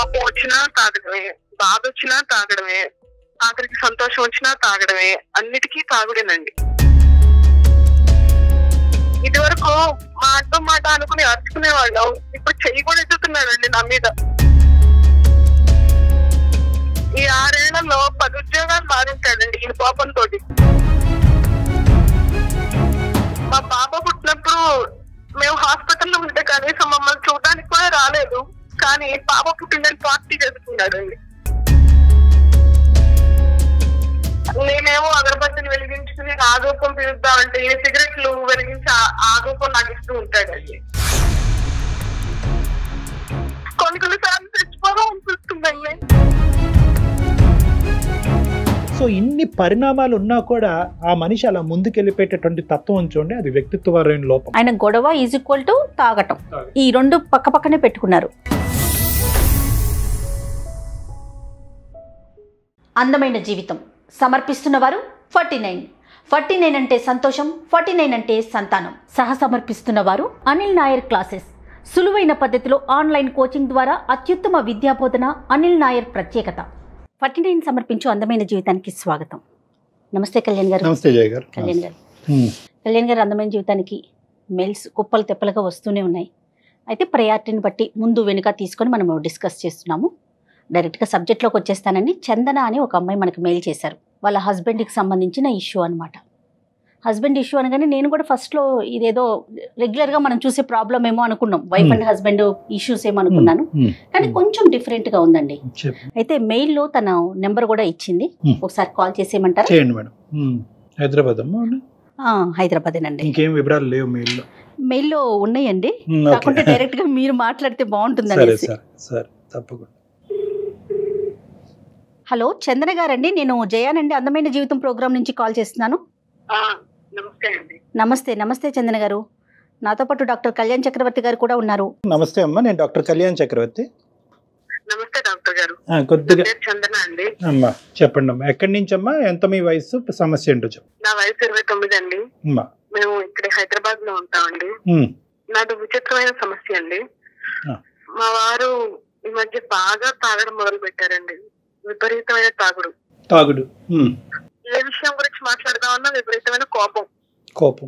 కోపం వచ్చినా తాగడమే, బాధ వచ్చినా తాగడమే, ఆఖరికి సంతోషం వచ్చినా తాగడమే, అన్నిటికీ తాగుడేనండి. ఇది వరకు మాట అనుకుని అరుచుకునేవాళ్ళం, ఇప్పుడు చెయ్యి కూడా ఎత్తుతున్నాడండి నా మీద. ఈ 6 ఏళ్లలో 10 ఉద్యోగాలు మారింటాడండి ఈ కోపంతో. మా పాప పుట్టినప్పుడు మేము హాస్పిటల్లో ఉంటే కనీసం మమ్మల్ని చూడడానికి కూడా రాలేదు, కానీ పాప పుట్టిందని పార్టీ చేసుకున్నాడండి. నేనేమో అగరబత్తిని వెలిగించుకుని ఆగోపం పిలుద్దామంటే సిగరెట్లు వెలిగించి ఆగోపం నాకు ఇస్తూ ఉంటాడండి. కొన్నిసార్లు చచ్చిపోదాం అనిపిస్తుందండి. సో ఇన్ని పరిణామాలు ఉన్నా కూడా ఆ మనిషి అలా ముందుకెళ్ళిపోయేటటువంటి తత్వం చూడండి, అది వ్యక్తిత్వపరమైన లోపం. ఆయన గొడవ ఈజ్ ఈక్వల్ టు తాగటం, ఈ రెండు పక్క పక్కనే పెట్టుకున్నారు. అందమైన జీవితం సమర్పిస్తున్న వారు 49 అంటే సంతోషం, 49 అంటే సంతానం. సహ సమర్పిస్తున్న వారు అనిల్ నాయర్ క్లాసెస్. సులువైన పద్ధతిలో ఆన్లైన్ కోచింగ్ ద్వారా అత్యుత్తమ విద్యాబోధన అనిల్ నాయర్ ప్రత్యేకత. 49 సమర్పించు అందమైన జీవితానికి స్వాగతం. నమస్తే కళ్యాణ్ గారు. నమస్తే జయ గారు. కళ్యాణ్ గారు, అందమైన జీవితానికి మెయిల్స్ కుప్పలు తెప్పలుగా వస్తూనే ఉన్నాయి. అయితే ప్రయారిటీని బట్టి ముందు వెనుక తీసుకొని మనం డిస్కస్ చేస్తున్నాము. డైరెక్ట్గా సబ్జెక్ట్లోకి వచ్చేస్తానండి. చందన అని ఒక అమ్మాయి మనకు మెయిల్ చేశారు. వాళ్ళ హస్బెండ్కి సంబంధించిన ఇష్యూ అనమాట. హస్బెండ్ ఇష్యూ అనగానే నేను కూడా ఫస్ట్లో ఇదేదో రెగ్యులర్గా మనం చూసే ప్రాబ్లం ఏమో అనుకున్నాం, వైఫ్ అండ్ హస్బెండ్ ఇష్యూస్ ఏమో అనుకున్నాను, కానీ కొంచెం డిఫరెంట్గా ఉందండి. అయితే మెయిల్లో తన నెంబర్ కూడా ఇచ్చింది, ఒకసారి కాల్ చేసేయమంటారా? హైదరాబాదేనండి. ఇంకేం వివరాలు లేవు మెయిల్లో ఉన్నాయండి, కాకుంటే డైరెక్ట్గా మీరు మాట్లాడితే బాగుంటుందండి. తప్పకుండా. హలో చందన గారండి, నేను జయానండి, అందమైన జీవితం ప్రోగ్రామ్ నుంచి కాల్ చేస్తున్నాను. నమస్తే చందన గారు. నాతో పాటు డాక్టర్ కళ్యాణ్ చక్రవర్తి గారు కూడా ఉన్నారు. నమస్తే అమ్మా, నేను డాక్టర్ కళ్యాణ్ చక్రవర్తి. నమస్తే డాక్టర్ గారు. కొద్దిగా చందన అండి. అమ్మా చెప్పండి అమ్మా, ఎక్కడి నుంచి అమ్మా, ఎంత మీ వయసు, సమస్య ఏంటో చెప్పు. నా వయసు 29 అండి. మేము ఇక్కడ హైదరాబాద్ లో ఉంటామండి. నాది విచిత్రమైన సమస్య అండి. మా వారు ఈ మధ్య బాగా తాగడం మొదలు పెట్టారండి. విపరీతమైన తాగుడు. ఏ విషయం గురించి మాట్లాడదామన్నా విపరీతమైన కోపం.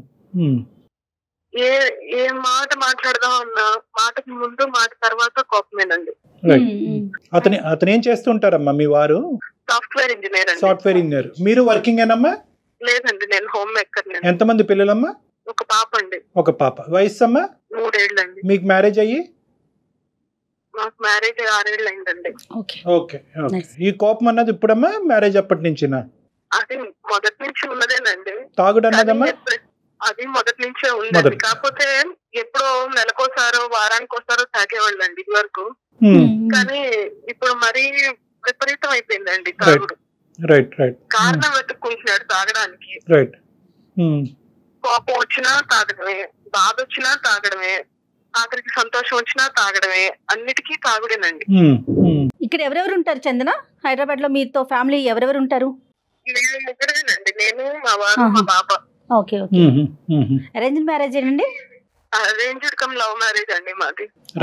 ఏ మాట మాట్లాడదామన్నా మాటకి ముందు మాట తర్వాత కోపమేనండి. అతను ఏం చేస్తుంటారమ్మా మీ వారు? Software engineer. Software engineer. మీరు వర్కింగ్ ఏనమ్మా? లేదండి, నేను హోమ్ మేకర్. ఎంతమంది పిల్లలమ్మా? ఒక పాప అండి. ఒక పాప. వయసు అమ్మా? 3 ఏళ్ళండి. మీకు మ్యారేజ్ అయ్యి? నాకు మ్యారేజ్ 6 ఏళ్ళు అయిందండి. ఓకే. ఈ కోపం అన్నది ఇప్పుడమ్మా, మ్యారేజ్ అప్పటి నుంచినా? అది మొదటి నుంచి ఉన్నదేనండి. తాగుడు అన్నదమ్మా? అది మొదటి నుంచే ఉందండి, కాకపోతే ఎప్పుడో నెలకోసారో వారానికోసారో తాగేవాళ్ళండి ఇది వరకు. కానీ ఇప్పుడు మరీ విపరీతం అయిపోయిందండి తాగుడు. కారణం వెతుక్కుంటున్నాడు తాగడానికి. కోపం వచ్చినా తాగడమే, బాధ వచ్చినా తాగడమే, ఆఖరికి సంతోషం వచ్చినా తాగడమే, అన్నిటికీ తాగుడేనండి. ఇక్కడ ఎవరెవరు ఉంటారు చందన? హైదరాబాద్ లో మీతో ఫ్యామిలీ ఎవరెవరు ఉంటారు? మేము ముగ్గురేనండి, నేను, మా వారు, మా పాప. ఓకే. అరేంజ్ మ్యారేజ్ అండి? అరేంజ్డ్ కమ్ లవ్ మ్యారేజ్ అండి మాది.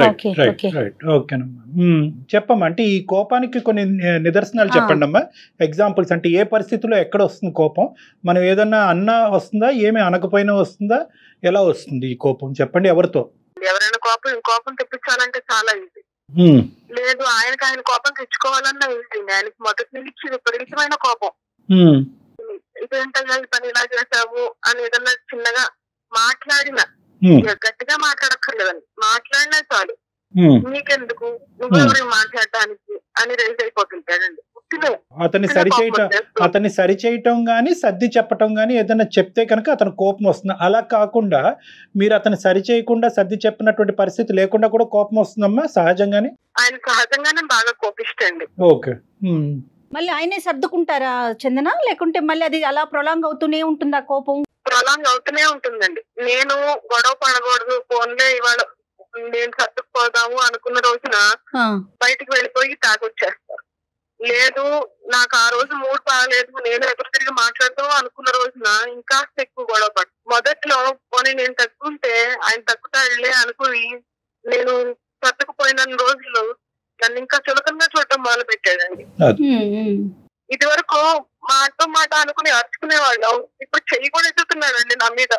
చెప్పమ్మా, అంటే ఈ కోపానికి కొన్ని నిదర్శనాలు చెప్పండి అమ్మా, ఎగ్జాంపుల్స్. అంటే ఏ పరిస్థితిలో ఎక్కడ వస్తుంది కోపం? మనం ఏదన్నా అన్నా వస్తుందా, ఏమి అనకపోయినా వస్తుందా, ఎలా వస్తుంది ఈ కోపం చెప్పండి? ఎవరితో? ఎవరైనా కోపం తెప్పించాలంటే చాలా ఈజీ. లేదు, ఆయన కోపం తెచ్చుకోవాలన్నా ఈజీ. ఆయనకి మొదటి నుంచి విపరీతమైన కోపం. ఇదేంటయ్యా ఈ పని ఇలా చేసావు అని ఏదన్నా చిన్నగా మాట్లాడినా, గట్టిగా మాట్లాడక్కర్లేదండి, మాట్లాడినా చాలు, నీకెందుకు, నువ్వెవరు మాట్లాడడానికి అని రైజ్ అయిపోతుంటాడండి. అతన్ని సరిచేయటం గానీ సర్ది చెప్పటం గానీ ఏదైనా చెప్తే కనుక అతను కోపం వస్తుంది. అలా కాకుండా మీరు అతను సరిచేయకుండా సర్ది చెప్పినటువంటి పరిస్థితి లేకుండా కూడా కోపం వస్తుందమ్మా సహజంగానే? ఆయన సహజంగానే బాగా కోపిస్తండి. ఓకే. మళ్ళీ ఆయనే సర్దుకుంటారా చందన, లేకుంటే మళ్ళీ అది అలా ప్రొలాంగ్ అవుతూనే ఉంటుందా కోపం? ప్రొలాంగ్ అవుతూనే ఉంటుందండి. నేను గొడవ పడకూడదు, ఫోన్లే ఇవాళ నేను సర్దుకుపోదాము అనుకున్న రోజున బయటికి వెళ్ళిపోయి తాగొచ్చేస్తారు. లేదు, నాకు ఆ రోజు మూడ్ బాగలేదు, నేను ఎదురు తిరిగి మాట్లాడతాం అనుకున్న రోజున ఇంకా ఎక్కువ గొడవ పడు. మొదట్లో పోనీ నేను తగ్గుంటే ఆయన తగ్గుతాడులే అనుకుని నేను సర్దుకుపోయిన రోజులు నన్ను ఇంకా చులకనగా చూడటం మొదలు పెట్టాడండి. ఇది వరకు మాట అనుకుని అరుచుకునేవాళ్ళం, ఇప్పుడు చెయ్యి కూడా ఎత్తుతున్నాడండి నా మీద.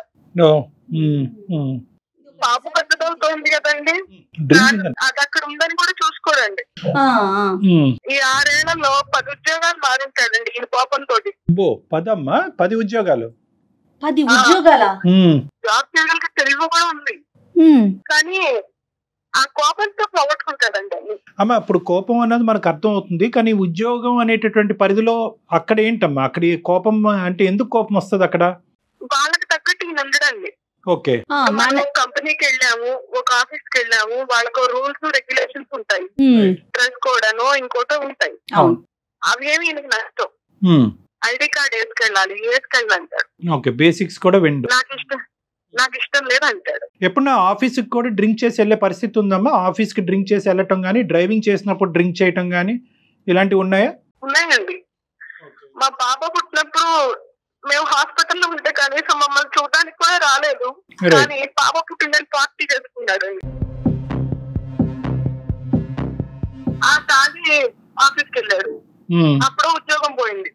పాప పెద్దదవుతోంది కదండి, అది అక్కడ ఉందని కూడా చూసుకోడండి. ఈ 6 ఏళ్లలో 10 ఉద్యోగాలు మారింటాడండి ఈ కోపంతో. 10 ఉద్యోగాలు, 10 ఉద్యోగాల జాబ్ చేయడానికి తెలివి కూడా ఉంది, కానీ ఆ కోపంతో పోగొట్టుకుంటాడండి. అమ్మా ఇప్పుడు కోపం అన్నది మనకు అర్థం అవుతుంది, కానీ ఉద్యోగం అనేటటువంటి పరిధిలో అక్కడ ఏంటమ్మా, అక్కడ కోపం అంటే ఎందుకు కోపం వస్తుంది అక్కడ? వాళ్ళకి తగ్గట్టు ఈయన ఉండడండి. ఓకే, మనం కంపెనీకి వెళ్ళాము, ఒక ఆఫీస్ కి వెళ్ళాము, వాళ్ళకు రూల్స్ రెగ్యులేషన్స్ ఉంటాయి, డ్రెస్ కోడ్ అనో ఇంకోటో ఉంటాయి, అవి ఏమి ఈయనకి నష్టం. ఐడి కార్డ్ వేసుకెళ్ళాలి, వేసుకెళ్ళాలంటాడు. ఓకే, బేసిక్స్ కూడా విండు. నాకు ఇష్టం లేదంటాడు. ఎప్పుడన్నా ఆఫీస్ కి కూడా డ్రింక్ చేసి వెళ్లే పరిస్థితి ఉందమ్మా? ఆఫీస్ కి డ్రింక్ చేసి వెళ్ళటం గానీ, డ్రైవింగ్ చేసినప్పుడు డ్రింక్ చేయటం గానీ ఇలాంటివి ఉన్నాయా? ఉన్నాయండి. మా పాప పుట్టినప్పుడు మేము హాస్పిటల్లో ఉంటే కనీసం మమ్మల్ని చూడడానికి కూడా రాలేదు, కానీ పాప పుట్టిందని పార్టీ చేసుకున్నాడు. ఆ తాగి ఆఫీస్కి వెళ్ళాడు, అప్పుడు ఉద్యోగం పోయింది.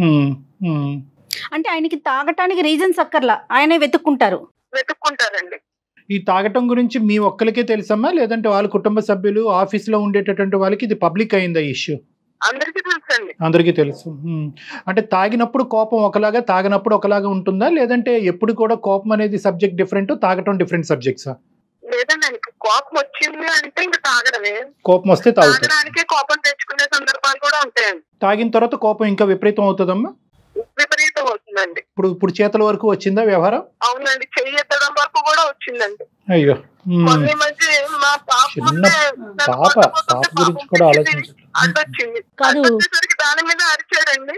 అంటే ఆయనకి తాగటానికి రీజన్స్ అక్కర్లా, ఆయనే వెతుక్కుంటారండి. ఈ తాగటం గురించి మీ ఒక్కరికే తెలుసమ్మా, లేదంటే వాళ్ళ కుటుంబ సభ్యులు, ఆఫీస్ లో ఉండేటటువంటి వాళ్ళకి ఇది పబ్లిక్ అయిందా ఇష్యూ? అందరికీ తెలుసండి. అందరికీ తెలుసు. అంటే తాగినప్పుడు కోపం ఒకలాగా, తాగినప్పుడు ఒకలాగా ఉంటుందా, లేదంటే ఎప్పుడు కూడా కోపం అనేది సబ్జెక్ట్ డిఫరెంట్, తాగటం డిఫరెంట్ సబ్జెక్ట్సా? లేదండి, కోపం వచ్చింది అంటే ఇంకా తాగడమే. కోపం వస్తే తాగడానికే కోపం తెచ్చుకునే సందర్భాలు కూడా ఉంటాయండి. తాగిన తర్వాత కోపం ఇంకా విపరీతం అవుతుందమ్మా? విపరీతం అవుతుందండి. ఇప్పుడు చేతుల వరకు వచ్చిందా వ్యవహారం? అవునండి, చెయ్యి ఎత్తడం వరకు కూడా వచ్చిందండి. అయ్యో, కొన్ని మధ్య మా పాప గురించి కూడా ఆలోచించాలి. అడ్డొచ్చింది, దాని మీద అరిచాడండి.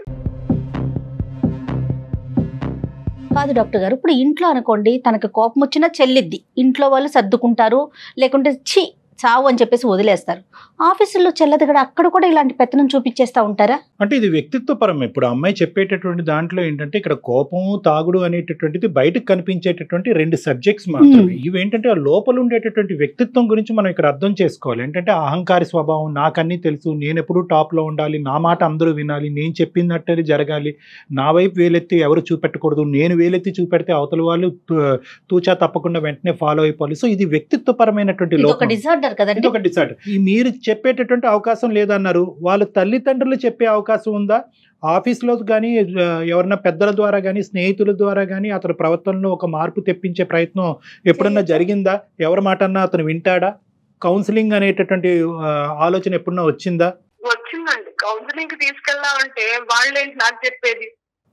కాదు డాక్టర్ గారు, ఇప్పుడు ఇంట్లో అనుకోండి తనకు కోపం వచ్చినా చెల్లిద్ది, ఇంట్లో వాళ్ళు సర్దుకుంటారు, లేకుంటే ఛీ చావు అని చెప్పేసి వదిలేస్తారు. ఆఫీసుల్లో చెల్లదు కూడా, అక్కడ కూడా ఇలాంటి పెత్తనం చూపించేస్తా ఉంటారా? అంటే ఇది వ్యక్తిత్వ పరం. ఇప్పుడు అమ్మాయి చెప్పేటటువంటి దాంట్లో ఏంటంటే ఇక్కడ కోపం, తాగుడు అనేటటువంటిది బయటకు కనిపించేటటువంటి 2 సబ్జెక్ట్స్ మాత్రమే. ఇవేంటంటే లోపల ఉండేటటువంటి వ్యక్తిత్వం గురించి మనం ఇక్కడ అర్థం చేసుకోవాలి. ఏంటంటే అహంకారి స్వభావం, నాకన్నీ తెలుసు, నేను ఎప్పుడూ టాప్ లో ఉండాలి, నా మాట అందరూ వినాలి, నేను చెప్పినట్టు జరగాలి, నా వైపు వేలెత్తి ఎవరు చూపెట్టకూడదు, నేను వేలెత్తి చూపెడితే అవతల వాళ్ళు తూచా తప్పకుండా వెంటనే ఫాలో అయిపోవాలి. సో ఇది వ్యక్తిత్వ పరమైనటువంటి లోపం. మీరు చెప్పేటటువంటి అవకాశం లేదన్నారు, వాళ్ళ తల్లిదండ్రులు చెప్పే అవకాశం ఉందా? ఆఫీస్లో కానీ, ఎవరన్నా పెద్దల ద్వారా కానీ, స్నేహితుల ద్వారా కానీ అతని ప్రవర్తనలో ఒక మార్పు తెప్పించే ప్రయత్నం ఎప్పుడన్నా జరిగిందా? ఎవరి మాట అన్నా అతను వింటాడా? కౌన్సిలింగ్ అనేటటువంటి ఆలోచన ఎప్పుడన్నా వచ్చిందా? వచ్చిందండి. కౌన్సిలింగ్ తీసుకెళ్దామంటే వాళ్ళేంటి నాకు చెప్పేది,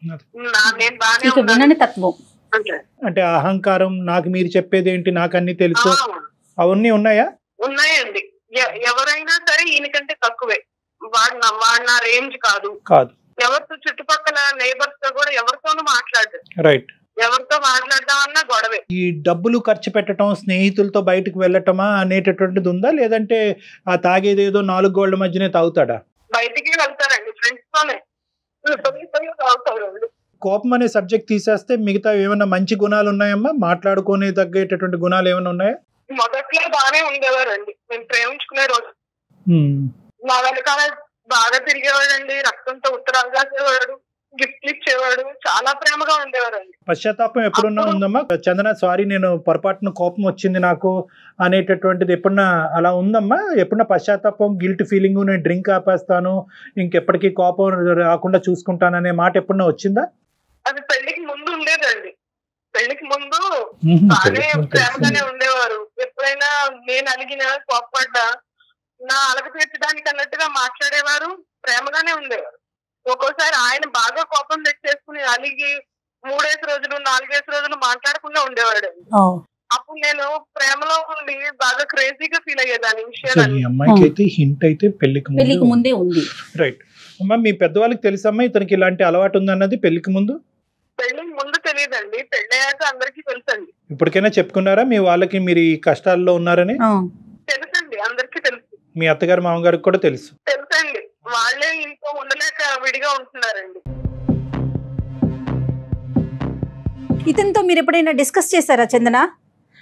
అంటే అహంకారం, నాకు మీరు చెప్పేది ఏంటి, నాకు అన్ని తెలుసు, అవన్నీ ఉన్నాయా? ఉన్నాయండి. ఎవరైనా సరే ఈయనకంటే తక్కువే, వాడు నా రేంజ్ కాదు. ఎవరితో చుట్టుపక్కల నైబర్స్ తో కూడా ఎవరితోనూ మాట్లాడదు. రైట్. ఎవరితో మాట్లాడదామన్నా గొడవే. ఈ డబ్బులు ఖర్చు పెట్టడం, స్నేహితులతో బయటకు వెళ్ళటమా అనేటటువంటిది ఉందా, లేదంటే ఆ తాగేదేదో 4 గోళ్ల మధ్యనే తాగుతాడా? బయటికి వెళ్తారండి, ఫ్రెండ్స్ తోనే తాగుతారండి. కోపం అనే సబ్జెక్ట్ తీసేస్తే మిగతా ఏమైనా మంచి గుణాలు ఉన్నాయమ్మా? మాట్లాడుకునే తగ్గేటటువంటి గుణాలు ఏమైనా ఉన్నాయా? మొదట్లో బాగానే ఉండేవారండి, మేము ప్రేమించుకునే రోజు. మా వెనకాల బాగా తిరిగేవాడండి, రక్తంతో ఉత్తరాలు రాసేవాడు, గిఫ్ట్లు ఇచ్చేవాడు, చాలా ప్రేమగా ఉండేవారండి. పశ్చాత్తాపం ఎప్పుడున్నా ఉందమ్మా? చందన సారీ, నేను పొరపాటున కోపం వచ్చింది నాకు అనేటటువంటిది ఎప్పుడన్నా అలా ఉందమ్మా? ఎప్పుడన్నా పశ్చాత్తాపం, గిల్ట్ ఫీలింగ్, నేను డ్రింక్ ఆపేస్తాను, ఇంకెప్పటికీ కోపం రాకుండా చూసుకుంటాను అనే మాట ఎప్పుడన్నా వచ్చిందా? అది పెళ్లికి ముందు ఉండేదండి. పెళ్లికి ముందు బాగానే ప్రేమగానే ఉండేవారు. ఎప్పుడైనా నేను అలిగినా, కోపపడ్డా నా అలగ తీర్చడానికి అన్నట్టుగా మాట్లాడేవారు, ప్రేమగానే ఉండేవారు. ఒక్కోసారి ఆయన బాగా కోపం తెచ్చేసుకుని అలిగి 3 రోజులు 4 రోజులు మాట్లాడకుండా ఉండేవాడు. అప్పుడు నేను ప్రేమలో ఉండి బాగా క్రేజీగా ఫీల్ అయ్యేదాన్ని విషయాన్ని. అమ్మాయికి అయితే హింట్ అయితే పెళ్లికి ముందే ఉంది. రైట్ అమ్మా, మీ పెద్దవాళ్ళకి తెలుసమ్మా ఇతనికి ఇలాంటి అలవాటు ఉందన్నది? పెళ్లికి ముందు తెలియదండి, పెళ్ళయ్యాక అందరికీ తెలుసండి. ఇప్పటికైనా చెప్పుకున్నారా మీ వాళ్ళకి మీరు ఈ కష్టాల్లో ఉన్నారని? తెలుసండి, అందరికీ తెలుసు. మీ అత్తగారు మామగారికి కూడా తెలుసండి. వాళ్ళే ఇంట్లో ఉండలేక విడిగా ఉంటున్నారండి. ఇతనితో మీరు ఎప్పుడైనా డిస్కస్ చేశారా చందన?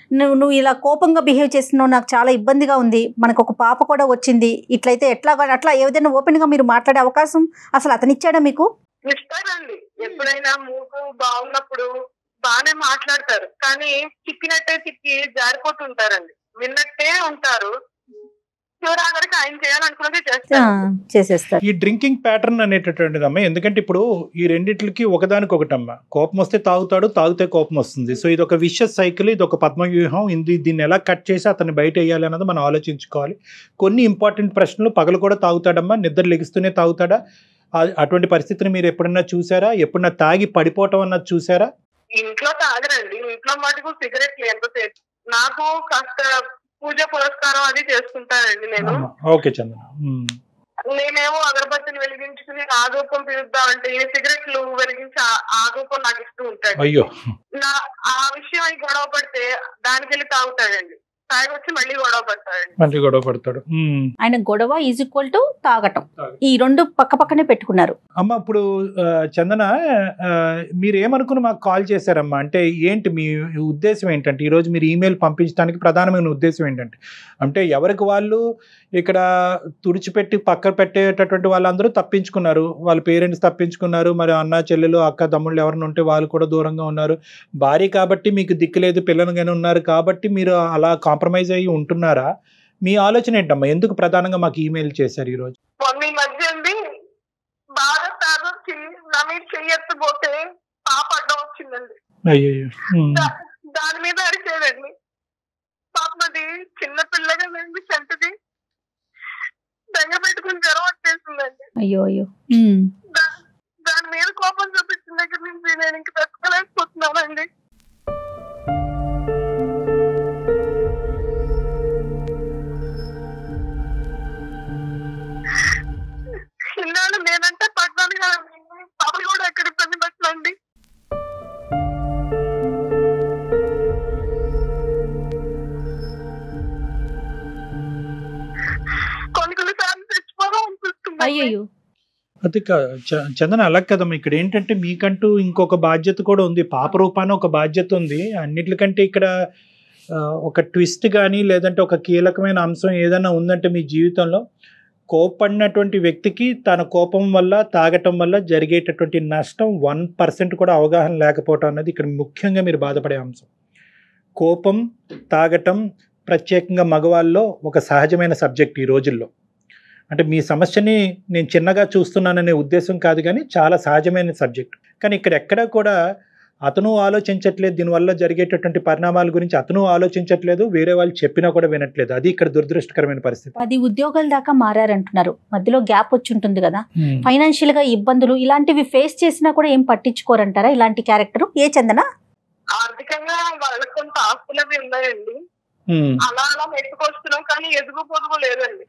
నువ్వు ఇలా కోపంగా బిహేవ్ చేస్తున్నావు, నాకు చాలా ఇబ్బందిగా ఉంది, మనకు ఒక పాప కూడా వచ్చింది, ఇట్లయితే ఎట్లా అట్లా ఏదైనా ఓపెన్ గా మీరు మాట్లాడే అవకాశం అసలు అతను ఇచ్చాడా మీకు? ఇస్తారండి. ఎప్పుడైనా మూడు బాగున్నప్పుడు బాగానే మాట్లాడతారు, కానీ తిప్పినట్టే తిప్పి జారిపోతుంటారండి. విన్నట్టే ఉంటారు, చివరాగరికి ఆయన చేయాలనుకున్నది చేసేస్తారు. ఈ డ్రింకింగ్ ప్యాటర్న్ అనేటటువంటిది అమ్మ, ఎందుకంటే ఇప్పుడు ఈ రెండిట్లకి ఒకదానికొకటమ్మ. కోపం వస్తే తాగుతాడు, తాగితే కోపం వస్తుంది. సో ఇది ఒక విషస్ సైకిల్, ఇది ఒక పద్మవ్యూహం. దీన్ని ఎలా కట్ చేసి అతన్ని బయట వేయాలి అన్నది మనం ఆలోచించుకోవాలి. కొన్ని ఇంపార్టెంట్ ప్రశ్నలు. పగలు కూడా తాగుతాడమ్మా, నిద్ర లెగిస్తూనే తాగుతాడా? అటువంటి పరిస్థితిని మీరు ఎప్పుడన్నా చూసారా? ఎప్పుడన్నా తాగి పడిపోవటం అన్నది చూసారా? ఇంట్లో తాగరండి, ఇంట్లో మటుకు సిగరెట్లు ఎంతసేపు. నాకు కాస్త పూజ పురస్కారం అది చేసుకుంటానండి నేను. ఓకే చందన. నేనేమో అగరబత్తిని వెలిగించుకుని ఆగోపం పిలుద్దామంటే సిగరెట్లు వెలిగించి ఆగోపం నాకు ఇస్తూ ఉంటాడు. అయ్యో, ఆ విషయం గొడవ పడితే దానికి వెళ్ళి తాగుతాడండి, తాగొచ్చి మళ్ళీ గొడవ పడతాడు. ఆయన గొడవ ఈజ్ ఈక్వల్ టు తాగటం, ఈ రెండు పక్క పక్కనే పెట్టుకున్నారు. అమ్మ ఇప్పుడు చందన, మీరు ఏమనుకుని మాకు కాల్ చేశారమ్మా? అంటే ఏంటి మీ ఉద్దేశం ఏంటంటే, ఈరోజు మీరు ఈమెయిల్ పంపించడానికి ప్రధానమైన ఉద్దేశం ఏంటంటే, అంటే ఎవరికి వాళ్ళు ఇక్కడ తుడిచిపెట్టి పక్కన పెట్టేటటువంటి వాళ్ళందరూ తప్పించుకున్నారు, వాళ్ళ పేరెంట్స్ తప్పించుకున్నారు, మరి అన్న చెల్లెలు అక్క తమ్ముళ్ళు ఎవరైనా ఉంటే వాళ్ళు కూడా దూరంగా ఉన్నారు. భార్య కాబట్టి మీకు దిక్కులేదు, పిల్లలుగానే ఉన్నారు కాబట్టి మీరు అలా కాంప్రమైజ్ అయ్యి ఉంటున్నారా? మీ ఆలోచన ఏంటమ్మా? ఎందుకు ప్రధానంగా మాకు ఈమెయిల్ చేశారు ఈరోజు? ఈ మధ్య అండి బాగా తాగొచ్చి నా మీద చెయ్యకపోతే పాప అడ్డం వచ్చిందండి. అయ్యో, దాని మీద అరిచేదండి. పాపది చిన్న పిల్లగా వెండి సంతది దగ్గర పెట్టుకుని జ్వరం వచ్చేసిందండి. అయ్యో అయ్యో. దాని మీద కోపం చూపించిన దగ్గర నుంచి నేను ఇంక తట్టుకోలేకపోతున్నానండి. ఇన్నాళ్ళు నేనంటే పడ్డాను కదా, పాప కూడా ఎక్కడ ఇబ్బంది పెట్టండి. కొన్నిసార్లు తెచ్చిపోదాం అనిపిస్తుంది. అయ్యో, అది చందన అలా కదమ్మా. ఇక్కడ ఏంటంటే మీకంటూ ఇంకొక బాధ్యత కూడా ఉంది, పాప రూపాన ఒక బాధ్యత ఉంది. అన్నిటికంటే ఇక్కడ ఒక ట్విస్ట్ కానీ లేదంటే ఒక కీలకమైన అంశం ఏదైనా ఉందంటే మీ జీవితంలో, కోపడినటువంటి వ్యక్తికి తన కోపం వల్ల తాగటం వల్ల జరిగేటటువంటి నష్టం 1% కూడా అవగాహన లేకపోవటం అన్నది ఇక్కడ ముఖ్యంగా మీరు బాధపడే అంశం. కోపం, తాగటం ప్రత్యేకంగా మగవాళ్ళలో ఒక సహజమైన సబ్జెక్ట్ ఈ రోజుల్లో. అంటే మీ సమస్యని నేను చిన్నగా చూస్తున్నాననే ఉద్దేశం కాదు, కానీ చాలా సహజమైన సబ్జెక్ట్. కానీ ఇక్కడ ఎక్కడా కూడా అతను ఆలోచించట్లేదు, దీనివల్ల జరిగేటటువంటి పరిణామాల గురించి అతను ఆలోచించట్లేదు, వేరే వాళ్ళు చెప్పినా కూడా వినట్లేదు. అది ఇక్కడ దురదృష్టకరమైన పరిస్థితి. 10 ఉద్యోగాల దాకా మారారంటున్నారు, మధ్యలో గ్యాప్ వచ్చి ఉంటుంది కదా, ఫైనాన్షియల్ గా ఇబ్బందులు ఇలాంటివి ఫేస్ చేసినా కూడా ఏం పట్టించుకోరంటారా ఇలాంటి క్యారెక్టర్? ఏ చందన? ఆర్థికంగా వాళ్ళకి కొంత ఆస్తులు అవి ఉన్నాయండి, అలా అలా మెట్టుకొస్తున్నాం, కానీ ఎదుగు పొదుగు లేదండి.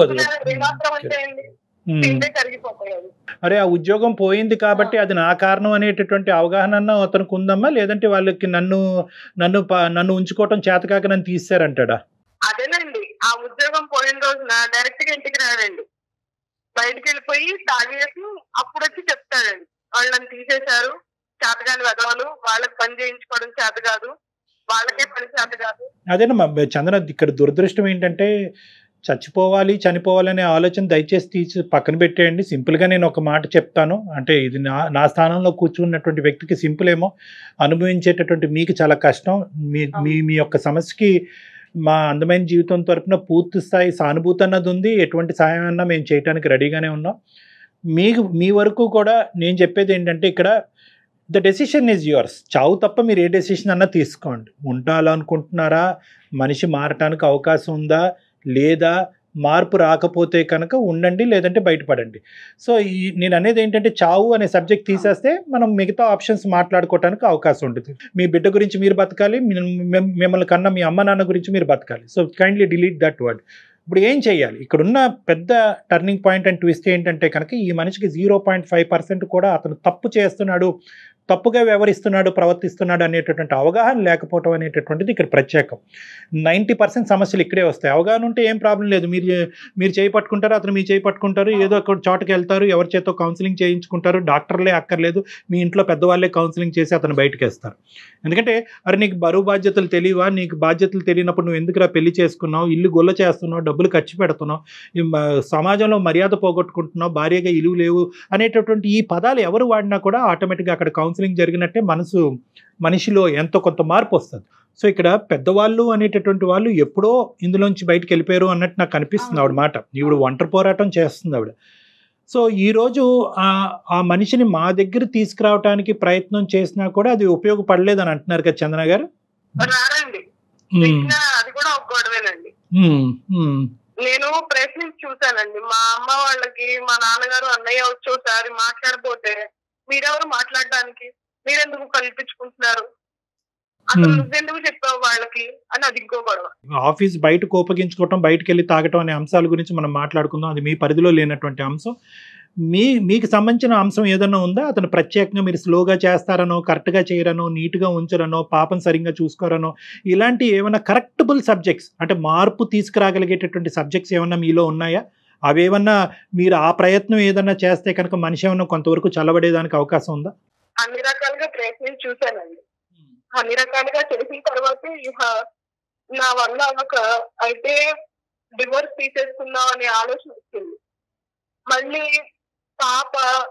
అరే ఆ ఉద్యోగం పోయింది కాబట్టి అది నా కారణం అనేటటువంటి అవగాహన అతనికి ఉందమ్మా? లేదంటే వాళ్ళకి నన్ను ఉంచుకోవటం చేతకాక నన్ను తీసారంటాడా? అదేనండి, ఆ ఉద్యోగం పోయిన రోజున డైరెక్ట్ గా ఇంటికి రాడండి, బయటకు వెళ్ళిపోయి తాగేసి అప్పుడు వచ్చి చెప్తాడండి, వాళ్ళని తీసేశారు, చేతగాని వెదవాళ్ళు, వాళ్ళకి పని చేయించుకోవడం చేత కాదు, వాళ్ళకే పని చేత కాదు. అదేనమ్మా చంద్ర, ఇక్కడ దురదృష్టం ఏంటంటే చచ్చిపోవాలి చనిపోవాలనే ఆలోచన దయచేసి తీసి పక్కన పెట్టేయండి. సింపుల్గా నేను ఒక మాట చెప్తాను, అంటే ఇది నా స్థానంలో కూర్చున్నటువంటి వ్యక్తికి సింపుల్ ఏమో, అనుభవించేటటువంటి మీకు చాలా కష్టం. మీ యొక్క సమస్యకి మా అందమైన జీవితం తరపున పూర్తి స్థాయి సానుభూతి అన్నది ఉంది, ఎటువంటి సహాయం అన్నా మేము చేయడానికి రెడీగానే ఉన్నాం. మీ వరకు కూడా నేను చెప్పేది ఏంటంటే, ఇక్కడ ద డెసిషన్ ఈజ్ యువర్స్. చావు తప్ప మీరు ఏ డెసిషన్ అన్నా తీసుకోండి. ఉండాలనుకుంటున్నారా, మనిషి మారటానికి అవకాశం ఉందా లేదా, మార్పు రాకపోతే కనుక ఉండండి, లేదంటే బయటపడండి. సో నేను అనేది ఏంటంటే, చావు అనే సబ్జెక్ట్ తీసేస్తే మనం మిగతా ఆప్షన్స్ మాట్లాడుకోవడానికి అవకాశం ఉంటుంది. మీ బిడ్డ గురించి మీరు బతకాలి, మిమ్మల్ని కన్నా మీ అమ్మ నాన్న గురించి మీరు బతకాలి. So kindly delete that word. ఇప్పుడు ఏం చేయాలి? ఇక్కడున్న పెద్ద టర్నింగ్ పాయింట్ అండ్ ట్విస్ట్ ఏంటంటే కనుక, ఈ మనిషికి 0.5% కూడా అతను తప్పు చేస్తున్నాడు, తప్పుగా వ్యవహరిస్తున్నాడు, ప్రవర్తిస్తున్నాడు అనేటటువంటి అవగాహన లేకపోవటం అనేటటువంటిది ఇక్కడ ప్రత్యేకం. 90% సమస్యలు ఇక్కడే వస్తాయి. అవగాహన ఉంటే ఏం ప్రాబ్లం లేదు. మీరు చేయి పట్టుకుంటారు, అతను మీ చేయి పట్టుకుంటారు, ఏదో ఒక చోటకి వెళ్తారు, ఎవరి చేతో కౌన్సిలింగ్ చేయించుకుంటారు, డాక్టర్లే అక్కర్లేదు, మీ ఇంట్లో పెద్దవాళ్ళే కౌన్సిలింగ్ చేసి అతను బయటకు వేస్తారు. ఎందుకంటే అరే నీకు బరువు బాధ్యతలు తెలియవా, నీకు బాధ్యతలు తెలియనప్పుడు నువ్వు ఎందుకురా పెళ్లి చేసుకున్నావు, ఇల్లు గొల్ల చేస్తున్నావు, డబ్బులు ఖర్చు పెడుతున్నావు, సమాజంలో మర్యాద పోగొట్టుకుంటున్నావు, భార్యగా ఇలువ లేవు అనేటటువంటి ఈ పదాలు ఎవరు వాడినా కూడా ఆటోమేటిక్గా అక్కడ కౌన్సిలింగ్ జరిగినట్టే మనిషిలో ఎంతో కొంత మార్పు వస్తుంది. సో ఇక్కడ పెద్దవాళ్ళు అనేటటువంటి వాళ్ళు ఎప్పుడో ఇందులోంచి బయటకు వెళ్ళిపోయారు అన్నట్టు నాకు అనిపిస్తుంది ఆవిడ మాట. ఈవిడ ఒంటరి పోరాటం చేస్తుంది ఆవిడ. సో ఈరోజు ఆ మనిషిని మా దగ్గర తీసుకురావడానికి ప్రయత్నం చేసినా కూడా అది ఉపయోగపడలేదని అంటున్నారు కదా చందన గారు. అది కూడా ఒక గొడవేనండి. నేను ప్రయత్నించి చూసానండి. మా అమ్మ వాళ్ళకి మా నాన్నగారు అన్నయ్య వచ్చి ఒకసారి మాట్లాడిపోతే మీరెవరు మాట్లాడడానికి, మీరెందుకు కల్పించుకుంటున్నారు, అసలు నువ్వెందుకు చెప్పావు వాళ్ళకి అని అది ఇంకో గొడవ. ఆఫీస్ బయట కోపగించుకోవటం, బయటకు వెళ్ళి తాగటం అనే అంశాల గురించి మనం మాట్లాడుకుందాం. అది మీ పరిధిలో లేనటువంటి అంశం. మీకు సంబంధించిన అంశం ఏదన్నా ఉందా? అతను ప్రత్యేకంగా మీరు స్లోగా చేస్తారనో, కరెక్ట్గా చేయరనో, నీట్గా ఉంచరనో, పాపం సరిగ్గా చూసుకోరనో, ఇలాంటి ఏమైనా కరెక్టబుల్ సబ్జెక్ట్స్ అంటే మార్పు తీసుకురాగలిగేటటువంటి సబ్జెక్ట్స్ ఏమన్నా మీలో ఉన్నాయా? అవేమన్నా మీరు ఆ ప్రయత్నం ఏదన్నా చేస్తే కనుక మనిషి ఏమన్నా కొంతవరకు చల్లబడేదానికి అవకాశం ఉందా? అన్ని రకాలుగా ప్రయత్నించి చూశానండి. అన్ని రకాలుగా చేసిన తర్వాత నా వల్ల అయితే డివోర్స్ తీసేసుకుందాం అనే ఆలోచన వచ్చింది. మళ్ళీ పాప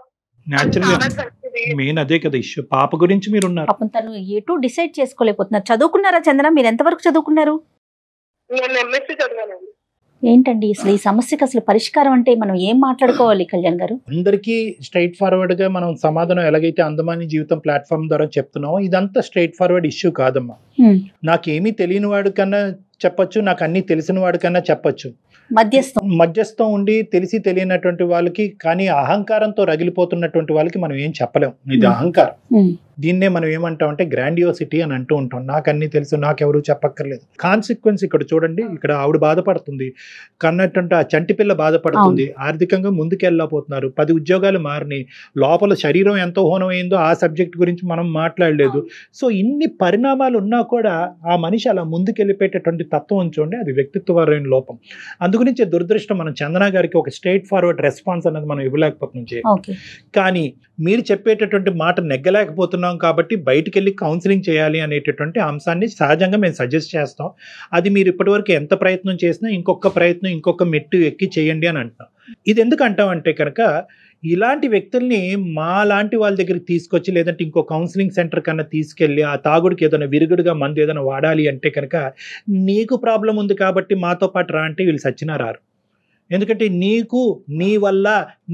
మెయిన్ అదే కదా ఇష్యూ. పాప గురించి మీరు ఉన్నారు. పాపం తను ఎటు డిసైడ్ చేసుకోలేకపోతున్నారు. చదువుకున్నారా చంద్ర? మీరు ఎంతవరకు చదువుకున్నారు? నేను ఎంఎస్సీ చదివానండి. ఏంటండి అసలు ఈ సమస్యకి అసలు పరిష్కారం అంటే మనం ఏం మాట్లాడుకోవాలి కళ్యాణ్ గారు? అందరికీ స్ట్రైట్ ఫార్వర్డ్ గా మనం సమాధానం ఎలాగైతే అందమైన జీవితం ప్లాట్ఫామ్ ద్వారా చెప్తున్నామో ఇదంతా స్ట్రైట్ ఫార్వర్డ్ ఇష్యూ కాదమ్మా. నాకేమీ తెలియని వాడి కన్నా చెప్పచ్చు, నాకు అన్ని తెలిసిన వాడి కన్నా చెప్పచ్చు. మధ్యస్థం ఉండి తెలిసి తెలియనటువంటి వాళ్ళకి, కానీ అహంకారంతో రగిలిపోతున్నటువంటి వాళ్ళకి మనం ఏం చెప్పలేం. ఇది అహంకారం. దీన్నే మనం ఏమంటాం అంటే గ్రాండియోసిటీ అని అంటూ ఉంటాం. నాకు అన్ని తెలుసు, నాకెవరు చెప్పక్కర్లేదు. కాన్సిక్వెన్స్ ఇక్కడ చూడండి. ఇక్కడ ఆవిడ బాధపడుతుంది, కన్నట్టుంటే ఆ చంటి పిల్ల బాధపడుతుంది, ఆర్థికంగా ముందుకెళ్ళకపోతున్నారు, 10 ఉద్యోగాలు మారినాయి, లోపల శరీరం ఎంతో హోనమైందో ఆ సబ్జెక్ట్ గురించి మనం మాట్లాడలేదు. సో ఇన్ని పరిణామాలు ఉన్నా కూడా ఆ మనిషి అలా ముందుకెళ్ళిపోయేటటువంటి తత్వం చూడండి, అది వ్యక్తిత్వపరమైన లోపం. అందుగురించి దురదృష్టం మనం చందన గారికి ఒక స్ట్రైట్ ఫార్వర్డ్ రెస్పాన్స్ అనేది మనం ఇవ్వలేకపోతున్నాం. కానీ మీరు చెప్పేటటువంటి మాట నెగ్గలేకపోతున్నాం కాబట్టి బయటికి వెళ్ళి కౌన్సిలింగ్ చేయాలి అనేటటువంటి అంశాన్ని సహజంగా మేము సజెస్ట్ చేస్తాం. అది మీరు ఇప్పటివరకు ఎంత ప్రయత్నం చేసినా ఇంకొక ప్రయత్నం, ఇంకొక మెట్టు ఎక్కి చేయండి అని అంటాం. ఇది ఎందుకు అంటామంటే కనుక ఇలాంటి వ్యక్తుల్ని మా లాంటి వాళ్ళ దగ్గరికి తీసుకొచ్చి, లేదంటే ఇంకో కౌన్సిలింగ్ సెంటర్ కన్నా తీసుకెళ్ళి ఆ తాగుడికి ఏదైనా విరుగుడుగా మందు ఏదైనా వాడాలి అంటే కనుక నీకు ప్రాబ్లం ఉంది కాబట్టి మాతో పాటు రా అంటే వీళ్ళు సచ్చినా రారు. ఎందుకంటే నీకు నీ వల్ల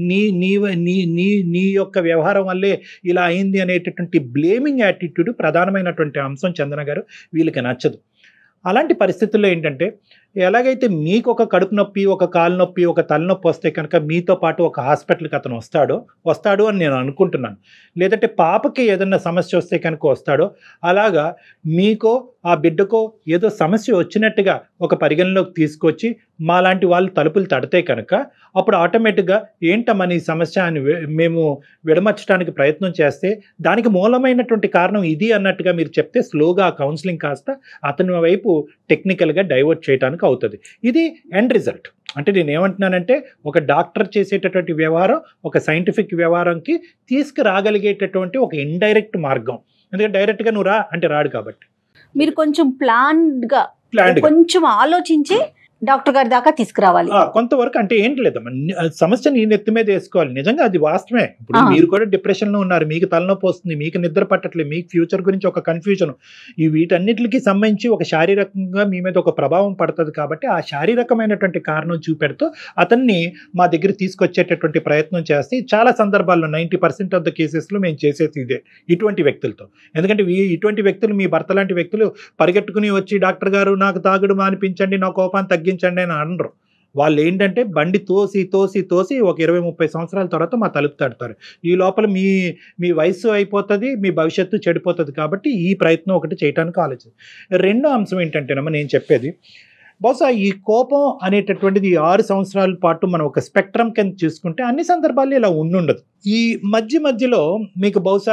నీ యొక్క వ్యవహారం వల్లే ఇలా అయింది అనేటటువంటి బ్లేమింగ్ యాటిట్యూడ్ ప్రధానమైనటువంటి అంశం చందన గారు వీళ్ళకి నచ్చదు. అలాంటి పరిస్థితుల్లో ఏంటంటే ఎలాగైతే మీకు ఒక కడుపు నొప్పి, ఒక కాలు నొప్పి, ఒక తలనొప్పి వస్తే కనుక మీతో పాటు ఒక హాస్పిటల్కి అతను వస్తాడు అని నేను అనుకుంటున్నాను. లేదంటే పాపకి ఏదన్నా సమస్య వస్తే కనుక వస్తాడో, అలాగా మీకో ఆ బిడ్డకో ఏదో సమస్య వచ్చినట్టుగా ఒక పరిగణలోకి తీసుకొచ్చి మాలాంటి వాళ్ళు తలుపులు తడితే కనుక అప్పుడు ఆటోమేటిక్గా ఏంటమ్మా నీ సమస్య అని మేము విడమర్చడానికి ప్రయత్నం చేస్తే దానికి మూలమైనటువంటి కారణం ఇది అన్నట్టుగా మీరు చెప్తే స్లోగా ఆ కౌన్సిలింగ్ కాస్త అతని వైపు టెక్నికల్గా డైవర్ట్ చేయడానికి అవుతుంది. ఇది ఎండ్ రిజల్ట్. అంటే నేను ఏమంటున్నానంటే ఒక డాక్టర్ చేసేటటువంటి వ్యవహారం ఒక సైంటిఫిక్ వ్యవహారంకి తీసుకురాగలిగేటటువంటి ఒక ఇండైరెక్ట్ మార్గం. ఎందుకంటే డైరెక్ట్గా నువ్వు రా అంటే రాడు కాబట్టి మీరు కొంచెం ప్లాన్డ్గా కొంచెం ఆలోచించి డాక్టర్ గారి దాకా తీసుకురావాలి. కొంతవరకు అంటే ఏంటి లేదమ్మా, సమస్య నీ నెత్తి మీద వేసుకోవాలి. నిజంగా అది వాస్తవమే. ఇప్పుడు మీరు కూడా డిప్రెషన్లో ఉన్నారు, మీకు తలనొప్పి వస్తుంది, మీకు నిద్ర పట్టట్లేదు, మీకు ఫ్యూచర్ గురించి ఒక కన్ఫ్యూజన్, ఈ వీటన్నిటికి సంబంధించి ఒక శారీరకంగా మీ మీద ఒక ప్రభావం పడుతుంది. కాబట్టి ఆ శారీరకమైనటువంటి కారణం చూపెడుతూ అతన్ని మా దగ్గర తీసుకొచ్చేటటువంటి ప్రయత్నం చేస్తే చాలా సందర్భాల్లో 90% ఆఫ్ ద కేసెస్లో మేము చేసేది ఇదే ఇటువంటి వ్యక్తులతో. ఎందుకంటే ఇటువంటి వ్యక్తులు, మీ భర్త లాంటి వ్యక్తులు పరిగెట్టుకుని వచ్చి డాక్టర్ గారు నాకు తాగుడు మానిపించండి, నా కోపాన్ని తగ్గించండి అని అనరు. వాళ్ళు ఏంటంటే బండి తోసి ఒక 20-30 సంవత్సరాల తర్వాత మా తలుపు తడతారు. ఈ లోపల మీ వయసు అయిపోతుంది, మీ భవిష్యత్తు చెడిపోతుంది. కాబట్టి ఈ ప్రయత్నం ఒకటి చేయడానికి ఆలోచన. రెండో అంశం ఏంటంటేనమ్మా నేను చెప్పేది, బహుశా ఈ కోపం అనేటటువంటిది 6 సంవత్సరాల పాటు మనం ఒక స్పెక్ట్రమ్ కింద చూసుకుంటే అన్ని సందర్భాల్లో ఇలా ఉండదు. ఈ మధ్యలో మీకు బహుశా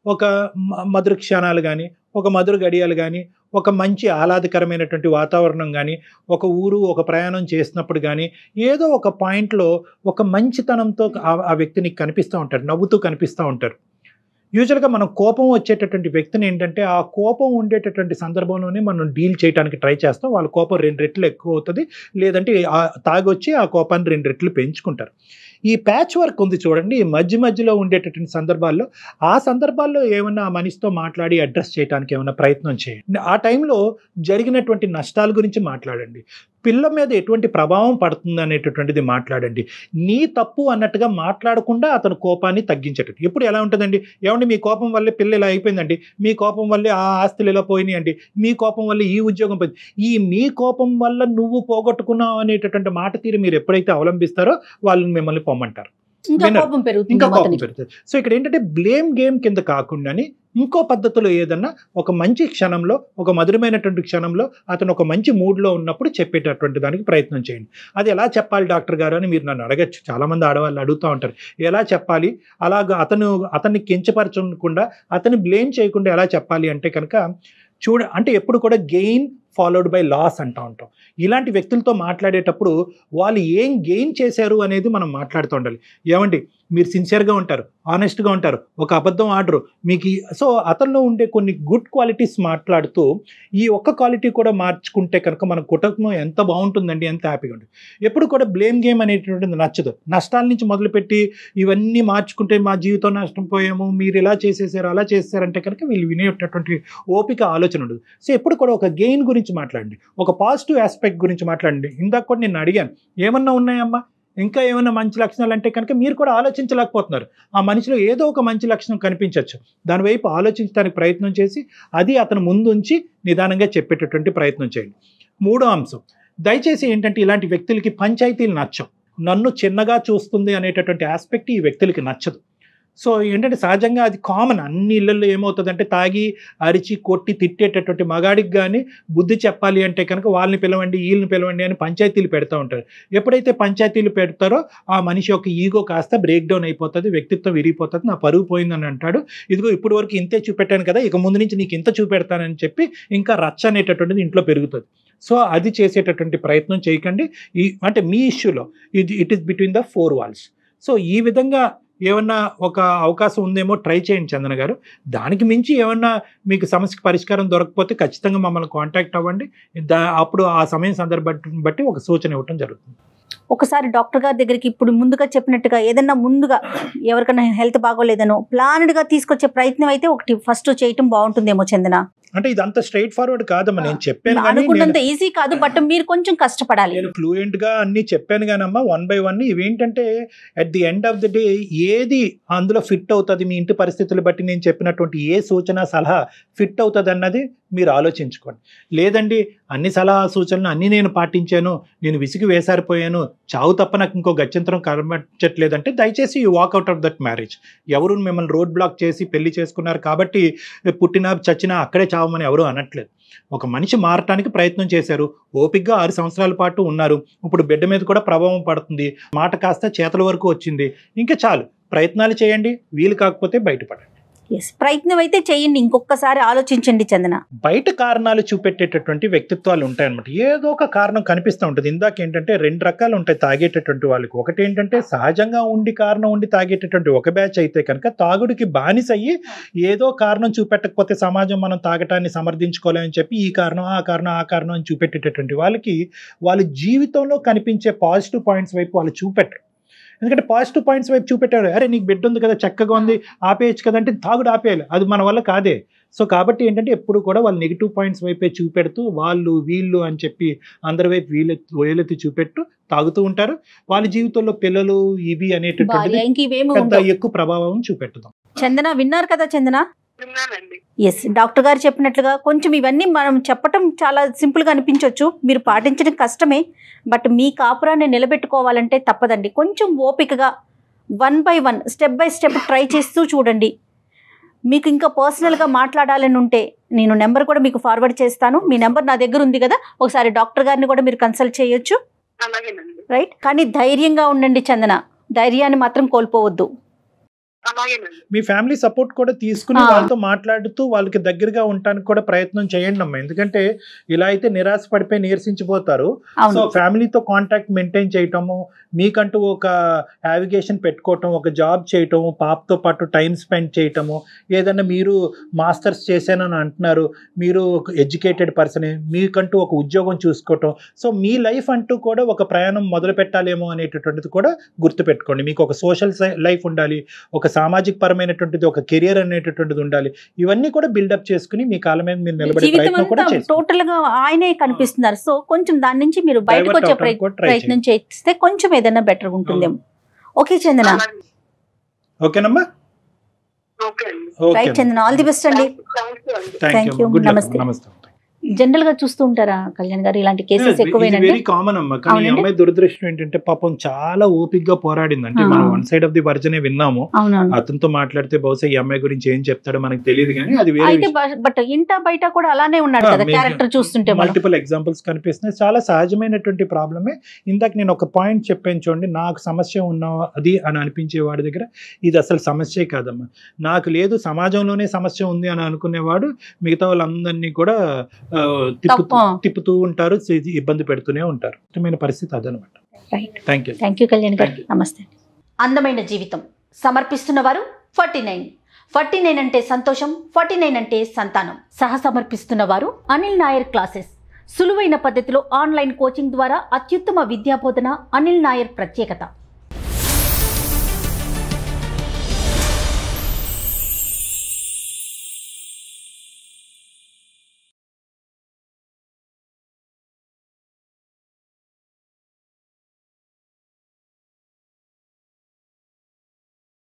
ఒక మధుర క్షణాలు కానీ, ఒక మధుర గడియాలు కానీ, ఒక మంచి ఆహ్లాదకరమైనటువంటి వాతావరణం కానీ, ఒక ఊరు ఒక ప్రయాణం చేసినప్పుడు కానీ, ఏదో ఒక పాయింట్లో ఒక మంచితనంతో ఆ వ్యక్తి నీకు కనిపిస్తూ ఉంటారు, నవ్వుతూ కనిపిస్తూ ఉంటారు. యూజువల్గా మనం కోపం వచ్చేటటువంటి వ్యక్తిని ఏంటంటే ఆ కోపం ఉండేటటువంటి సందర్భంలోనే మనం డీల్ చేయడానికి ట్రై చేస్తాం. వాళ్ళ కోపం 2 రెట్లు ఎక్కువ అవుతుంది, లేదంటే తాగొచ్చి ఆ కోపాన్ని 2 రెట్లు పెంచుకుంటారు. ఈ ప్యాచ్ వర్క్ ఉంది చూడండి, ఈ మధ్యలో ఉండేటటువంటి సందర్భాల్లో, ఆ సందర్భాల్లో ఏమన్నా ఆ మనిషితో మాట్లాడి అడ్రస్ చేయడానికి ఏమైనా ప్రయత్నం చేయండి. ఆ టైంలో జరిగినటువంటి నష్టాల గురించి మాట్లాడండి, పిల్ల మీద ఎటువంటి ప్రభావం పడుతుంది అనేటటువంటిది మాట్లాడండి. నీ తప్పు అన్నట్టుగా మాట్లాడకుండా అతను కోపాన్ని తగ్గించేటట్టు. ఎప్పుడు ఎలా ఉంటుందండి, ఏమండి మీ కోపం వల్లే పిల్ల ఇలా అయిపోయిందండి, మీ కోపం వల్లే ఆ ఆస్తులు ఇలా పోయినాయండి, మీ కోపం వల్ల ఈ ఉద్యోగం పోయింది. ఈ మీ కోపం వల్ల నువ్వు పోగొట్టుకున్నావు అనేటటువంటి మాట తీరు మీరు ఎప్పుడైతే అవలంబిస్తారో వాళ్ళని మిమ్మల్ని పొమ్మంటారు, ఇంకా కోపం పెరుగుతుంది. సో ఇక్కడ ఏంటంటే బ్లేమ్ గేమ్ కింద కాకుండాని ఇంకో పద్ధతిలో ఏదన్నా ఒక మంచి క్షణంలో, ఒక మధురమైనటువంటి క్షణంలో అతను ఒక మంచి మూడ్లో ఉన్నప్పుడు చెప్పేటటువంటి దానికి ప్రయత్నం చేయండి. అది ఎలా చెప్పాలి డాక్టర్ గారు అని మీరు నన్ను అడగచ్చు, చాలామంది ఆడవాళ్ళు అడుగుతూ ఉంటారు. ఎలా చెప్పాలి, అలాగా అతన్ని కించపరచకుండా, అతన్ని బ్లేమ్ చేయకుండా ఎలా చెప్పాలి అంటే కనుక అంటే ఎప్పుడు కూడా గెయిన్ ఫాలోడ్ బై లాస్ అంటూ ఉంటాం. ఇలాంటి వ్యక్తులతో మాట్లాడేటప్పుడు వాళ్ళు ఏం గెయిన్ చేశారు అనేది మనం మాట్లాడుతూ ఉండాలి. ఏమండి మీరు సిన్సియర్గా ఉంటారు, ఆనెస్ట్గా ఉంటారు, ఒక అబద్ధం ఆడరు మీకు. సో అతనిలో ఉండే కొన్ని గుడ్ క్వాలిటీస్ మాట్లాడుతూ ఈ ఒక్క క్వాలిటీ కూడా మార్చుకుంటే కనుక మన కుటుంబం ఎంత బాగుంటుందండి, ఎంత హ్యాపీగా ఉంటుంది. ఎప్పుడు కూడా బ్లేమ్ గేమ్ అనేటువంటిది నచ్చదు. నష్టాల నుంచి మొదలుపెట్టి ఇవన్నీ మార్చుకుంటే మా జీవితం నష్టం పోయాము, మీరు ఇలా చేసేసారు అలా చేసేసారంటే కనుక వీళ్ళు వినేటటువంటి ఓపిక ఆలోచన ఉండదు. సో ఎప్పుడు కూడా ఒక గెయిన్ గురించి మాట్లాడండి, ఒక పాజిటివ్ ఆస్పెక్ట్ గురించి మాట్లాడండి. ఇందాక కూడా నేను అడిగాను ఏమన్నా ఉన్నాయమ్మా, ఇంకా ఏమైనా మంచి లక్షణాలు అంటే కనుక మీరు కూడా ఆలోచించలేకపోతున్నారు. ఆ మనిషిలో ఏదో ఒక మంచి లక్షణం కనిపించవచ్చు, దానివైపు ఆలోచించడానికి ప్రయత్నం చేసి అది అతను ముందుంచి నిదానంగా చెప్పేటటువంటి ప్రయత్నం చేయండి. 3వ అంశం, దయచేసి ఏంటంటే ఇలాంటి వ్యక్తులకి పంచాయతీలు నచ్చవు. నన్ను చిన్నగా చూస్తుంది అనేటటువంటి ఆస్పెక్ట్ ఈ వ్యక్తులకి నచ్చదు. సో ఏంటంటే సహజంగా అది కామన్, అన్ని ఇళ్లలో ఏమవుతుందంటే తాగి అరిచి కొట్టి తిట్టేటటువంటి మగాడికి కానీ బుద్ధి చెప్పాలి అంటే కనుక వాళ్ళని పిలవండి వీళ్ళని పిలవండి అని పంచాయతీలు పెడతా ఉంటారు. ఎప్పుడైతే పంచాయతీలు పెడతారో ఆ మనిషి యొక్క ఈగో కాస్త బ్రేక్ డౌన్ అయిపోతుంది, వ్యక్తిత్వం విరిగిపోతుంది, నా పరువు పోయిందని అంటాడు. ఇదిగో ఇప్పుడు వరకు ఇంతే చూపెట్టాను కదా, ఇక ముందు నుంచి నీకు ఇంత చూపెడతానని చెప్పి ఇంకా రచ్చ అనేటటువంటిది ఇంట్లో పెరుగుతుంది. సో అది చేసేటటువంటి ప్రయత్నం చేయకండి. అంటే మీ ఇష్యూలో it is between the 4 walls. So ఈ విధంగా ఏమన్నా ఒక అవకాశం ఉందేమో ట్రై చేయండి చందన గారు. దానికి మించి ఏమన్నా మీకు సమస్యకి పరిష్కారం దొరకకపోతే ఖచ్చితంగా మమ్మల్ని కాంటాక్ట్ అవ్వండి. అప్పుడు ఆ సమయం సందర్భాన్ని బట్టి ఒక సూచన ఇవ్వటం జరుగుతుంది. ఒకసారి డాక్టర్ గారి దగ్గరికి ఇప్పుడు ముందుగా చెప్పినట్టుగా ఏదన్నా ముందుగా ఎవరికైనా హెల్త్ బాగోలేదనో ప్లాన్డ్గా తీసుకొచ్చే ప్రయత్నం అయితే ఒకటి ఫస్ట్ చేయటం బాగుంటుందేమో చందన. అంటే ఇదంతా స్ట్రైట్ ఫార్వర్డ్ కాదమ్మా, నేను చెప్పాను అనుకున్నంత ఈజీ కాదు, బట్ మీరు కొంచెం కష్టపడాలి. నేను ఫ్లూయెంట్ గా అన్ని చెప్పాను కానమ్మా, 1 by 1. ఇవేంటంటే at the end of the day ఏది అందులో ఫిట్ అవుతుంది, మీ ఇంటి పరిస్థితులు బట్టి నేను చెప్పినటువంటి ఏ సూచన సలహా ఫిట్ అవుతుంది అన్నది మీరు ఆలోచించుకోండి. లేదండి అన్ని సలహా సూచనలు అన్నీ నేను పాటించాను, నేను విసిగి వేసారిపోయాను, చావు తప్ప నాకు ఇంకో గత్యంతరం కనిపించట్లేదంటే దయచేసి you walk out of that marriage. ఎవరు మిమ్మల్ని రోడ్ బ్లాక్ చేసి పెళ్లి చేసుకున్నారు కాబట్టి పుట్టినా చచ్చినా అక్కడే చావమని ఎవరు అనట్లేదు. ఒక మనిషి మారటానికి ప్రయత్నం చేశారు, ఓపికగా 6 సంవత్సరాల పాటు ఉన్నారు, ఇప్పుడు బిడ్డ మీద కూడా ప్రభావం పడుతుంది, మాట కాస్త చేతల వరకు వచ్చింది, ఇంకా చాలు ప్రయత్నాలు చేయండి, వీలు కాకపోతే బయటపడండి. ప్రయత్నం అయితే చేయండి, ఇంకొకసారి ఆలోచించండి చందన. బయట కారణాలు చూపెట్టేటటువంటి వ్యక్తిత్వాలు ఉంటాయన్నమాట. ఏదో ఒక కారణం కనిపిస్తూ ఉంటుంది. ఇందాక ఏంటంటే 2 రకాలు ఉంటాయి తాగేటటువంటి వాళ్ళకి. ఒకటి ఏంటంటే సహజంగా కారణం ఉండి తాగేటటువంటి ఒక బ్యాచ్ అయితే కనుక తాగుడికి బానిస అయ్యి ఏదో కారణం చూపెట్టకపోతే సమాజం మనం తాగటాన్ని సమర్థించుకోలేమని చెప్పి ఈ కారణం ఆ కారణం అని చూపెట్టేటటువంటి వాళ్ళకి వాళ్ళ జీవితంలో కనిపించే పాజిటివ్ పాయింట్స్ వైపు వాళ్ళు చూపెట్టరు. ఎందుకంటే పాజిటివ్ పాయింట్స్ వైపు చూపెట్టారు, అరే నీకు బిడ్డ ఉంది కదా, చక్కగా ఉంది, ఆపేయచ్చు కదంటే తాగుడు ఆపేయాలి, అది మన వల్ల కాదే. సో కాబట్టి ఏంటంటే ఎప్పుడు కూడా వాళ్ళు నెగిటివ్ పాయింట్స్ వైపే చూపెడుతూ వాళ్ళు వీళ్ళు అని చెప్పి అందరి వైపు వేలెత్తి చూపెట్టు తాగుతూ ఉంటారు. వాళ్ళ జీవితంలో పిల్లలు ఇవి అనేటటువంటి ఎక్కువ ప్రభావం చూపెట్టుదాం. చందన విన్నారు కదా చందన? ఎస్, డాక్టర్ గారు చెప్పినట్లుగా కొంచెం ఇవన్నీ మనం చెప్పటం చాలా సింపుల్గా అనిపించవచ్చు, మీరు పాటించడం కష్టమే, బట్ మీ కాపురాన్ని నిలబెట్టుకోవాలంటే తప్పదండి. కొంచెం ఓపికగా 1 by 1 step by step try చేస్తూ చూడండి. మీకు ఇంకా పర్సనల్గా మాట్లాడాలని ఉంటే నేను నెంబర్ కూడా మీకు ఫార్వర్డ్ చేస్తాను. మీ నెంబర్ నా దగ్గర ఉంది కదా, ఒకసారి డాక్టర్ గారిని కూడా మీరు కన్సల్ట్ చేయొచ్చు. రైట్, కానీ ధైర్యంగా ఉండండి చందన, ధైర్యాన్ని మాత్రం కోల్పోవద్దు. అలాగేనండి. మీ ఫ్యామిలీ సపోర్ట్ కూడా తీసుకుని వాళ్ళతో మాట్లాడుతూ వాళ్ళకి దగ్గరగా ఉండడానికి కూడా ప్రయత్నం చేయండి అమ్మా. ఎందుకంటే ఇలా అయితే నిరాశ పడిపోయి నీరసించిపోతారు. సో ఫ్యామిలీతో కాంటాక్ట్ మెయింటైన్ చేయటము, మీకంటూ ఒక యావిగేషన్ పెట్టుకోవటం, ఒక జాబ్ చేయటం, పాపతో పాటు టైం స్పెండ్ చేయటము, ఏదన్నా మీరు మాస్టర్స్ చేశానని అంటున్నారు, మీరు ఒక ఎడ్యుకేటెడ్ పర్సనే, మీకంటూ ఒక ఉద్యోగం చూసుకోవటం. సో మీ లైఫ్ అంటూ కూడా ఒక ప్రయాణం మొదలు పెట్టాలేమో అనేటటువంటిది కూడా గుర్తుపెట్టుకోండి. మీకు ఒక సోషల్ లైఫ్ ఉండాలి, ఒక సామాజిక పరమైనటువంటిది ఒక కెరియర్ అనేటటువంటిది ఉండాలి. ఇవన్నీ కూడా బిల్డప్ చేసుకుని మీ కాళ్ళ మీద మీరు నిలబడే ప్రయత్నం కూడా చేస్తారు. టోటల్ గా ఆయనే కనిపిస్తున్నారు. సో కొంచెం దాని నుంచి మీరు బయటకు వచ్చే ప్రయత్నం చేస్తే కొంచెం ఏదైనా బెటర్ ఉంటుందేమో. ఓకే చందన. ఓకేనమ్మా. Right Chandana, all the best అండి. Thank you. నమస్తే. జనరల్ గా చూస్తూ ఉంటారా కళ్యాణ్ గారు ఇలాంటి కేసెస్ ఎక్కువేనండి? వెరీ కామన్ అమ్మా. కానీ ఈ అమ్మాయి దురదృష్టం ఏంటంటే పాపం చాలా ఓపిక్ గా పోరాడిందంటే మనం వన్ సైడ్ ఆఫ్ ది వర్జనే విన్నాము. అతనితో మాట్లాడితే బహుశా ఈ అమ్మాయి గురించి ఏం చెప్తాడో మనకు తెలియదు, కానీ అది వేరే. బట్ ఇంట బయట కూడా అలానే ఉన్నాడు కదా క్యారెక్టర్ చూస్తుంటే. మల్టిపుల్ ఎగ్జాంపుల్స్ కనిపిస్తున్నాయి. చాలా సహజమైనటువంటి ప్రాబ్లమే. ఇందాక నేను ఒక పాయింట్ చెప్పాను చూడండి, నాకు సమస్య ఉన్నది అని అనిపించే వాడి దగ్గర ఇది అసలు సమస్యే కాదమ్మా. నాకు లేదు, సమాజంలోనే సమస్య ఉంది అని అనుకునేవాడు మిగతా వాళ్ళందరినీ కూడా తిప్పుతూ ఉంటారు, ఇబ్బంది పెడుతూనే ఉంటారు. ఇష్టమైన పరిస్థితి అదనమాట. థ్యాంక్ యూ కళ్యాణ్ గారు. నమస్తే. అందమైన జీవితం సమర్పిస్తున్నవారు 49 అంటే సంతోషం, 49 అంటే సంతానం. సమర్పిస్తున్న వారు అనిల్ నాయర్ క్లాసెస్. సులువైన పద్ధతిలో ఆన్లైన్ కోచింగ్ ద్వారా అత్యుత్తమ విద్యాబోధన అనిల్ నాయర్ ప్రత్యేకత.